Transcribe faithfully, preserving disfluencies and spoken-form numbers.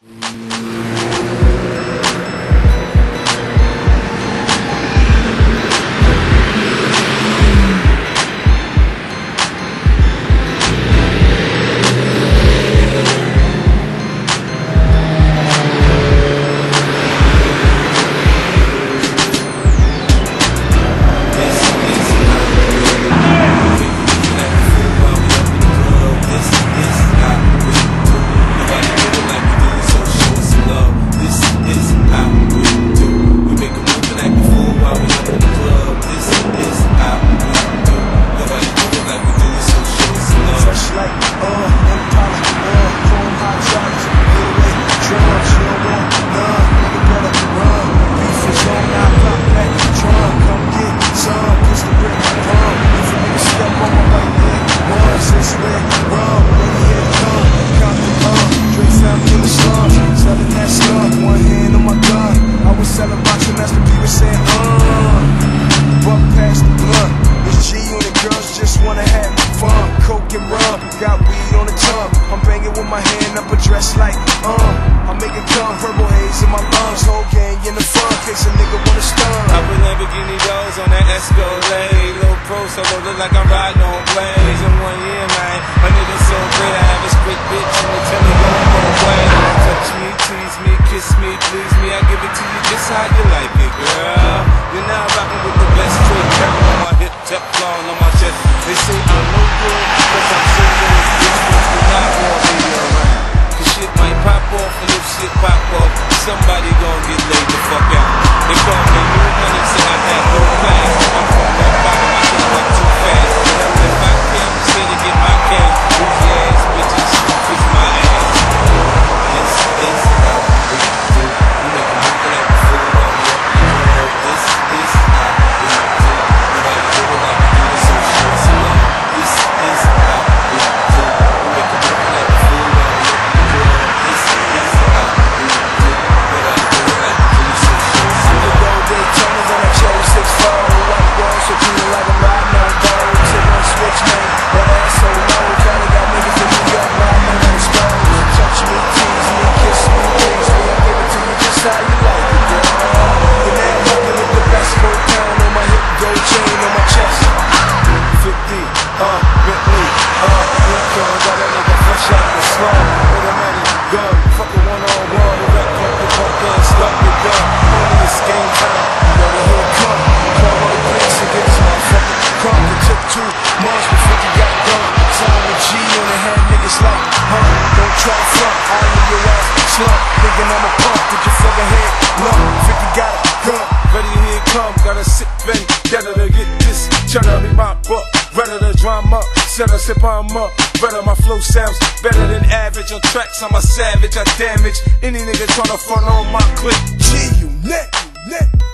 Got weed on the tongue, I'm banging with my hand up a dress like, uh I make it come, purple haze in my lungs, whole gang in the front, case a nigga wanna stun. I put Lamborghini doors on that Escalade, low pro, so I look like I'm riding on planes. In one year, man, my nigga so great, I have a straight bitch and they tell me go away. Touch me, tease me, kiss me, please me, I give it to you just how you like it, girl. You're now rocking with the best, straight down on my hip, Teflon on my chest. They say I'm no good, cause I'm single. Shit pop off, somebody gon' get laid the fuck out. They call me new money, say I got no class. I'm from that bottom, I just went too fast. But I'm in my camp, say to get my cash. Boozy ass bitches, kiss my ass. This is how we do. You make a move like a fool while we up in the club. This is how we do. Nobody do it like we do it, so show us love. This is how we do. You make a move like a fool while we up in the club. This is thinking I'm a punk, get your fucking head lump. fifty got a gun, ready here it come. Got a sick vendetta to get this cheddar in my butt. Ready to drama, set a sip on up. Better my flow sounds better than average. On tracks I'm a savage, I damage any nigga tryna front on my clip. G, you net, you net.